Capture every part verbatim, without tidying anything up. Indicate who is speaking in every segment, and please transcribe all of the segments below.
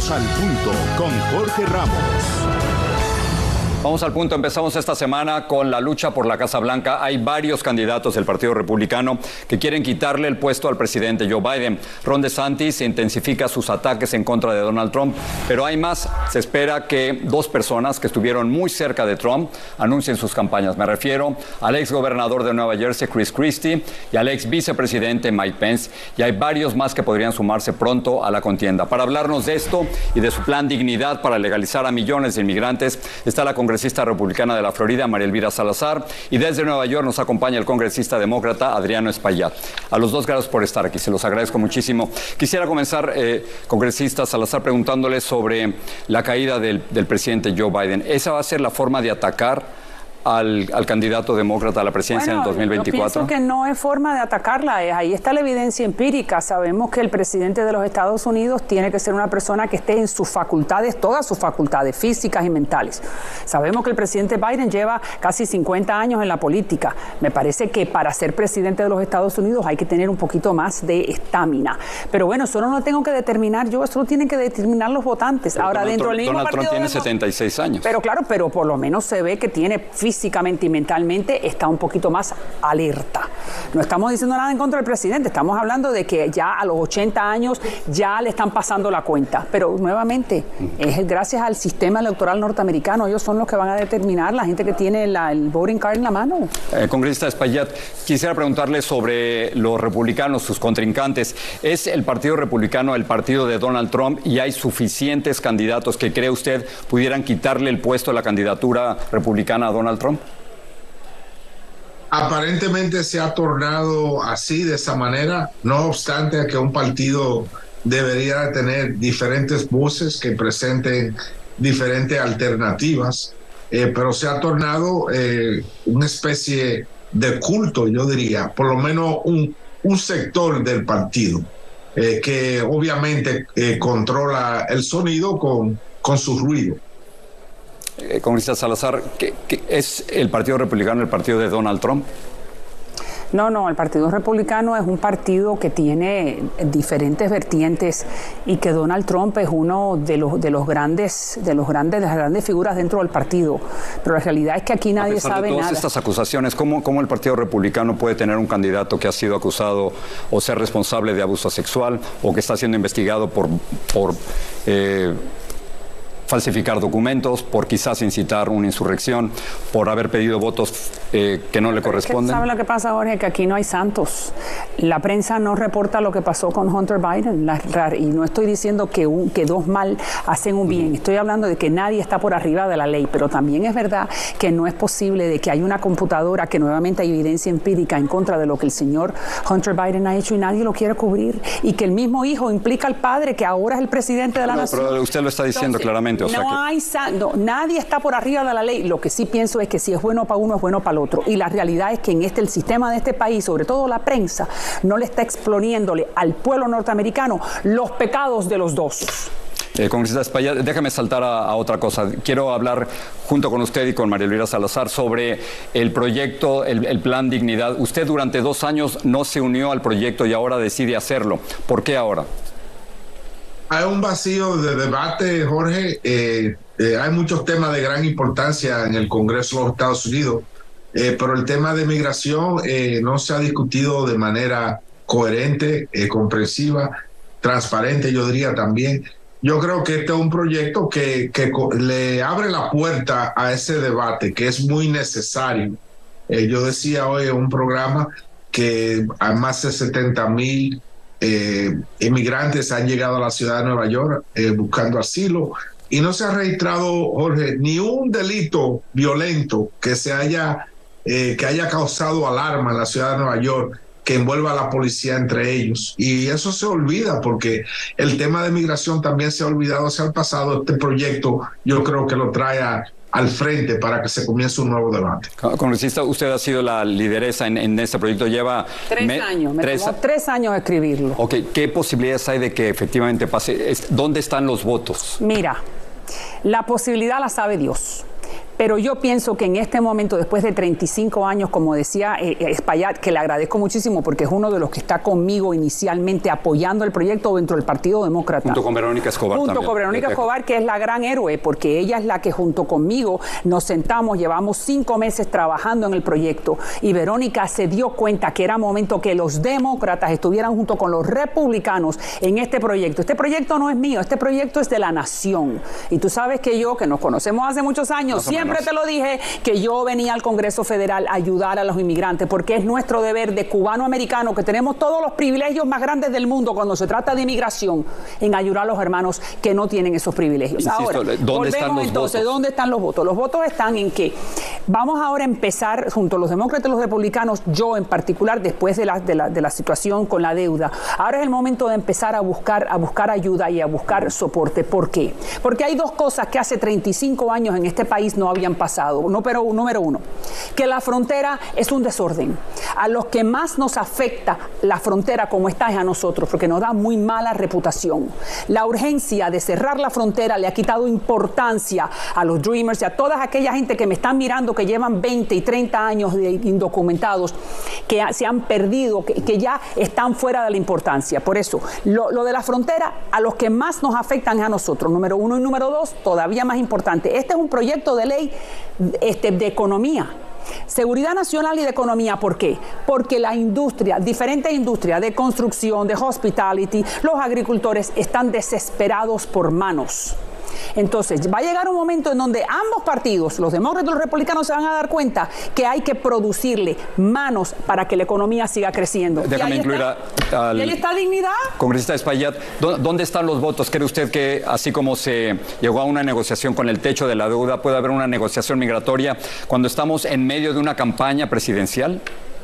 Speaker 1: Vamos al punto con Jorge Ramos.
Speaker 2: Vamos al punto. Empezamos esta semana con la lucha por la Casa Blanca. Hay varios candidatos del Partido Republicano que quieren quitarle el puesto al presidente Joe Biden. Ron DeSantis intensifica sus ataques en contra de Donald Trump, pero hay más. Se espera que dos personas que estuvieron muy cerca de Trump anuncien sus campañas. Me refiero al ex gobernador de Nueva Jersey, Chris Christie, y al ex vicepresidente Mike Pence. Y hay varios más que podrían sumarse pronto a la contienda. Para hablarnos de esto y de su plan Dignidad para legalizar a millones de inmigrantes, está la congresista republicana de la Florida, María Elvira Salazar, y desde Nueva York nos acompaña el congresista demócrata Adriano Espaillat. A los dos, gracias por estar aquí, se los agradezco muchísimo. Quisiera comenzar, eh, congresista Salazar, preguntándole sobre la caída del, del presidente Joe Biden. ¿Esa va a ser la forma de atacar Al, al candidato demócrata a la presidencia
Speaker 3: bueno,
Speaker 2: en el dos mil veinticuatro?
Speaker 3: Yo pienso que no es forma de atacarla, ahí está la evidencia empírica. Sabemos que el presidente de los Estados Unidos tiene que ser una persona que esté en sus facultades, todas sus facultades físicas y mentales. Sabemos que el presidente Biden lleva casi cincuenta años en la política. Me parece que para ser presidente de los Estados Unidos hay que tener un poquito más de estamina. Pero bueno, eso no lo tengo que determinar yo, eso lo tienen que determinar los votantes.
Speaker 2: Pero
Speaker 3: Ahora,
Speaker 2: Donald
Speaker 3: dentro
Speaker 2: Trump,
Speaker 3: del mismo
Speaker 2: Donald Trump tiene
Speaker 3: de...
Speaker 2: setenta y seis años.
Speaker 3: Pero claro, pero por lo menos se ve que tiene físicamente físicamente y mentalmente está un poquito más alerta. No estamos diciendo nada en contra del presidente, estamos hablando de que ya a los ochenta años ya le están pasando la cuenta. Pero nuevamente, es gracias al sistema electoral norteamericano, ellos son los que van a determinar, la gente que tiene la, el voting card en la mano.
Speaker 2: Eh, congresista Espaillat, quisiera preguntarle sobre los republicanos, sus contrincantes. ¿Es el Partido Republicano el partido de Donald Trump y hay suficientes candidatos que cree usted pudieran quitarle el puesto de la candidatura republicana a Donald Trump?
Speaker 4: Aparentemente se ha tornado así, de esa manera, no obstante que un partido debería tener diferentes voces que presenten diferentes alternativas, eh, pero se ha tornado eh, una especie de culto, yo diría, por lo menos un, un sector del partido, eh, que obviamente eh, controla el sonido con, con su ruido.
Speaker 2: Eh, congresista Salazar, ¿qué, qué es el Partido Republicano el partido de Donald Trump?
Speaker 3: No, no, el Partido Republicano es un partido que tiene diferentes vertientes y que Donald Trump es uno de los de los grandes de los grandes de las grandes figuras dentro del partido. Pero la realidad es que aquí nadie sabe nada. A pesar de todas estas
Speaker 2: acusaciones, ¿cómo, ¿cómo el Partido Republicano puede tener un candidato que ha sido acusado o ser responsable de abuso sexual o que está siendo investigado por por eh, falsificar documentos, por quizás incitar una insurrección, por haber pedido votos eh, que no le
Speaker 3: Pero
Speaker 2: corresponden?
Speaker 3: Es que, ¿sabe lo que pasa, Jorge? Que aquí no hay santos. La prensa no reporta lo que pasó con Hunter Biden. La, y no estoy diciendo que, un, que dos mal hacen un bien. Estoy hablando de que nadie está por arriba de la ley. Pero también es verdad que no es posible de que hay una computadora que nuevamente hay evidencia empírica en contra de lo que el señor Hunter Biden ha hecho y nadie lo quiere cubrir. Y que el mismo hijo implica al padre, que ahora es el presidente de la
Speaker 2: no,
Speaker 3: nación.
Speaker 2: Pero usted lo está diciendo Entonces, claramente. O sea
Speaker 3: no
Speaker 2: que...
Speaker 3: hay no, nadie está por arriba de la ley. Lo que sí pienso es que si es bueno para uno, es bueno para el otro. Y la realidad es que en este el sistema de este país, sobre todo la prensa, no le está exponiéndole al pueblo norteamericano los pecados de los dos.
Speaker 2: Eh, congresista Espaillat, déjame saltar a, a otra cosa. Quiero hablar junto con usted y con María Elvira Salazar sobre el proyecto, el, el plan Dignidad. Usted durante dos años no se unió al proyecto y ahora decide hacerlo. ¿Por qué ahora?
Speaker 4: Hay un vacío de debate, Jorge. Eh, eh, hay muchos temas de gran importancia en el Congreso de los Estados Unidos, eh, pero el tema de migración eh, no se ha discutido de manera coherente, eh, comprensiva, transparente, yo diría también. Yo creo que este es un proyecto que, que le abre la puerta a ese debate, que es muy necesario. Eh, yo decía hoy en un programa que hay más de setenta mil Eh, inmigrantes han llegado a la ciudad de Nueva York eh, buscando asilo y no se ha registrado, Jorge, ni un delito violento que se haya eh, que haya causado alarma en la ciudad de Nueva York que envuelva a la policía entre ellos, y eso se olvida porque el tema de migración también se ha olvidado hacia el pasado. Este proyecto yo creo que lo trae a al frente para que se comience un nuevo debate.
Speaker 2: Congresista, usted ha sido la lideresa en, en este proyecto, lleva...
Speaker 3: Tres me, años, me tres, tomó tres años escribirlo.
Speaker 2: Ok, ¿qué posibilidades hay de que efectivamente pase? ¿Dónde están los votos?
Speaker 3: Mira, la posibilidad la sabe Dios. Pero yo pienso que en este momento, después de treinta y cinco años, como decía eh, Espaillat, que le agradezco muchísimo porque es uno de los que está conmigo inicialmente apoyando el proyecto dentro del Partido Demócrata.
Speaker 2: Junto con Verónica Escobar
Speaker 3: Junto
Speaker 2: también.
Speaker 3: con Verónica Escobar, que es la gran héroe, porque ella es la que junto conmigo nos sentamos, llevamos cinco meses trabajando en el proyecto y Verónica se dio cuenta que era momento que los demócratas estuvieran junto con los republicanos en este proyecto. Este proyecto no es mío, este proyecto es de la nación. Y tú sabes que yo, que nos conocemos hace muchos años, siempre te lo dije, que yo venía al Congreso Federal a ayudar a los inmigrantes, porque es nuestro deber de cubano-americano, que tenemos todos los privilegios más grandes del mundo cuando se trata de inmigración, en ayudar a los hermanos que no tienen esos privilegios.
Speaker 2: Insisto,
Speaker 3: ahora,
Speaker 2: ¿dónde
Speaker 3: volvemos
Speaker 2: están los
Speaker 3: entonces,
Speaker 2: votos?
Speaker 3: ¿dónde están los votos? Los votos están en que vamos ahora a empezar, junto a los demócratas y los republicanos, yo en particular, después de la, de la, de la situación con la deuda, ahora es el momento de empezar a buscar, a buscar ayuda y a buscar soporte. ¿Por qué? Porque hay dos cosas que hace treinta y cinco años en este país no habían pasado. No, pero, número uno, que la frontera es un desorden. A los que más nos afecta la frontera como está es a nosotros, porque nos da muy mala reputación. La urgencia de cerrar la frontera le ha quitado importancia a los Dreamers y a toda aquella gente que me están mirando, que llevan veinte y treinta años de indocumentados, que se han perdido, que, que ya están fuera de la importancia. Por eso, lo, lo de la frontera, a los que más nos afectan es a nosotros, número uno. Y número dos, todavía más importante, este es un proyecto de ley este, de economía. Seguridad nacional y de economía. ¿Por qué? Porque la industria, diferentes industrias de construcción, de hospitality, los agricultores están desesperados por manos. Entonces, va a llegar un momento en donde ambos partidos, los demócratas y los republicanos, se van a dar cuenta que hay que producirle manos para que la economía siga creciendo.
Speaker 2: Déjame incluir a, al
Speaker 3: ¿Y ahí está dignidad?
Speaker 2: congresista Espaillat. ¿Dónde están los votos? ¿Cree usted que, así como se llegó a una negociación con el techo de la deuda, puede haber una negociación migratoria cuando estamos en medio de una campaña presidencial?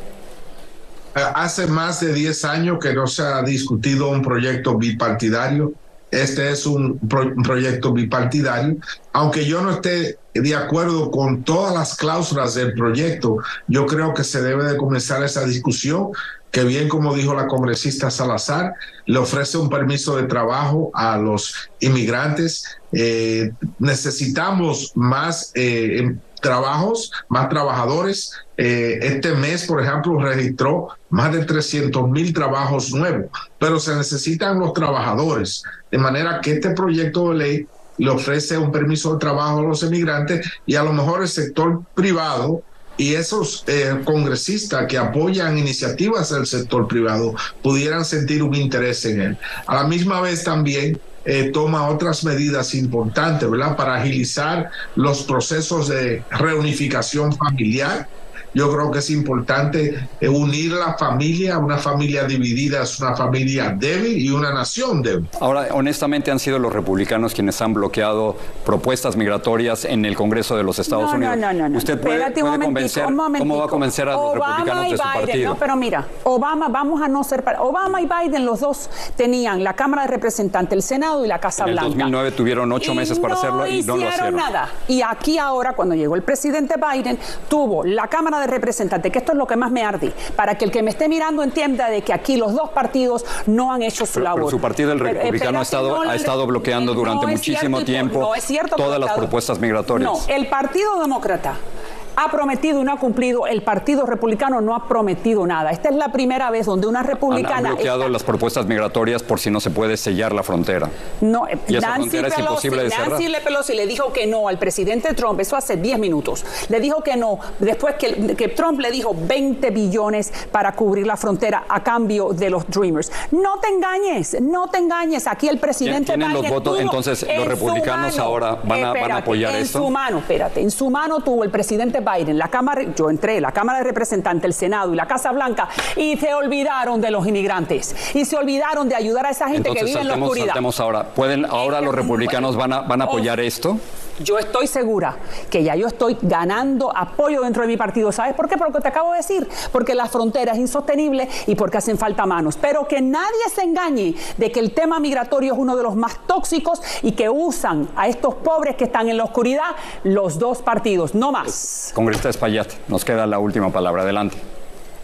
Speaker 4: Hace más de diez años que no se ha discutido un proyecto bipartidario. Este es un, pro, un proyecto bipartidario. Aunque yo no esté de acuerdo con todas las cláusulas del proyecto, yo creo que se debe de comenzar esa discusión, que bien como dijo la congresista Salazar, le ofrece un permiso de trabajo a los inmigrantes. Eh, necesitamos más eh, trabajos, más trabajadores. Eh, este mes, por ejemplo, registró más de trescientos mil trabajos nuevos, pero se necesitan los trabajadores, de manera que este proyecto de ley le ofrece un permiso de trabajo a los inmigrantes y a lo mejor el sector privado y esos eh, congresistas que apoyan iniciativas del sector privado pudieran sentir un interés en él. A la misma vez también eh, toma otras medidas importantes, ¿verdad?, para agilizar los procesos de reunificación familiar. Yo creo que es importante eh, unir la familia. Una familia dividida es una familia débil y una nación débil.
Speaker 2: Ahora, honestamente, han sido los republicanos quienes han bloqueado propuestas migratorias en el Congreso de los Estados
Speaker 3: no,
Speaker 2: Unidos.
Speaker 3: No, no, no.
Speaker 2: ¿Usted puede,
Speaker 3: Espérate
Speaker 2: puede
Speaker 3: un
Speaker 2: convencer? ¿Cómo va a convencer a los
Speaker 3: Obama
Speaker 2: republicanos
Speaker 3: y
Speaker 2: de su
Speaker 3: Biden,
Speaker 2: partido?
Speaker 3: No, pero mira, Obama, vamos a no ser... Obama y Biden, los dos tenían la Cámara de Representantes, el Senado y la Casa
Speaker 2: en
Speaker 3: Blanca.
Speaker 2: En el dos mil nueve tuvieron ocho
Speaker 3: y
Speaker 2: meses para
Speaker 3: no
Speaker 2: hacerlo y no lo hicieron.
Speaker 3: nada. Y aquí ahora, cuando llegó el presidente Biden, tuvo la Cámara de Representantes, que esto es lo que más me arde, para que el que me esté mirando entienda de que aquí los dos partidos no han hecho su
Speaker 2: pero,
Speaker 3: labor.
Speaker 2: Pero su partido, el
Speaker 3: pero,
Speaker 2: republicano, ha estado,
Speaker 3: no,
Speaker 2: ha estado bloqueando
Speaker 3: no
Speaker 2: durante muchísimo
Speaker 3: cierto,
Speaker 2: tiempo
Speaker 3: no es cierto,
Speaker 2: todas las propuestas migratorias.
Speaker 3: No, el Partido Demócrata ha prometido y no ha cumplido. El Partido Republicano no ha prometido nada. Esta es la primera vez donde una republicana...
Speaker 2: Han, han bloqueado
Speaker 3: está...
Speaker 2: las propuestas migratorias por si no se puede sellar la frontera.
Speaker 3: No,
Speaker 2: y esa
Speaker 3: Nancy
Speaker 2: frontera
Speaker 3: Pelosi,
Speaker 2: es imposible de cerrar.
Speaker 3: Nancy Pelosi le dijo que no al presidente Trump, eso hace diez minutos. Le dijo que no, después que, que Trump le dijo veinte billones para cubrir la frontera a cambio de los Dreamers. No te engañes, no te engañes. Aquí el presidente
Speaker 2: ¿Tienen
Speaker 3: Biden
Speaker 2: los votos?
Speaker 3: tuvo
Speaker 2: Entonces, los republicanos
Speaker 3: mano,
Speaker 2: ahora van a,
Speaker 3: espérate,
Speaker 2: van a apoyar
Speaker 3: en
Speaker 2: esto.
Speaker 3: En su mano, espérate, en su mano tuvo el presidente Biden, la Cámara, yo entré, la Cámara de Representantes, el Senado y la Casa Blanca, y se olvidaron de los inmigrantes. Y se olvidaron de ayudar a esa gente
Speaker 2: Entonces,
Speaker 3: que vive
Speaker 2: saltemos,
Speaker 3: en la oscuridad.
Speaker 2: Saltemos ahora. ¿Pueden, ahora los republicanos van a, van a apoyar esto?
Speaker 3: Yo estoy segura que ya yo estoy ganando apoyo dentro de mi partido. ¿Sabes por qué? Por lo que te acabo de decir. Porque la frontera es insostenible y porque hacen falta manos. Pero que nadie se engañe de que el tema migratorio es uno de los más tóxicos y que usan a estos pobres que están en la oscuridad los dos partidos, no más.
Speaker 2: Congresista Espaillat, nos queda la última palabra. Adelante.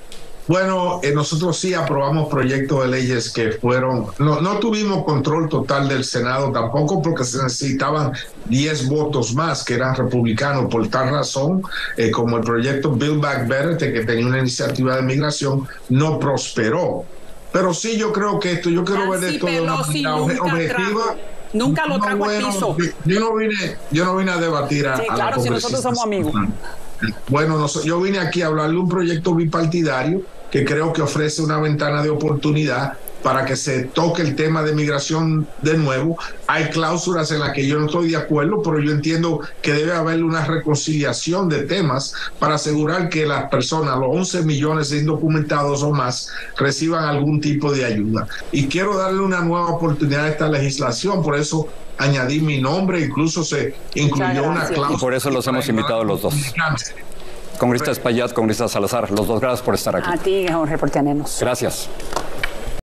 Speaker 4: Bueno, eh, nosotros sí aprobamos proyectos de leyes que fueron, no, no tuvimos control total del Senado tampoco porque se necesitaban diez votos más que eran republicanos. Por tal razón, eh, como el proyecto Build Back Better, que tenía una iniciativa de migración, no prosperó. Pero sí, yo creo que esto, yo quiero ver esto de una manera objetiva.
Speaker 3: Nunca lo trajo al piso.
Speaker 4: Yo no vine, yo no vine a debatir a,
Speaker 3: sí,
Speaker 4: a
Speaker 3: claro, si nosotros somos amigos.
Speaker 4: Bueno, no, yo vine aquí a hablarle de un proyecto bipartidario que creo que ofrece una ventana de oportunidad para que se toque el tema de migración de nuevo. Hay cláusulas en las que yo no estoy de acuerdo, pero yo entiendo que debe haber una reconciliación de temas para asegurar que las personas, los once millones de indocumentados o más, reciban algún tipo de ayuda. Y quiero darle una nueva oportunidad a esta legislación, por eso añadí mi nombre, incluso se incluyó una cláusula.
Speaker 2: Y por eso los hemos invitado los dos. Congresista Espaillat, congresista Salazar, los dos, gracias por estar aquí.
Speaker 3: A ti, Jorge, por tenernos.
Speaker 2: Gracias.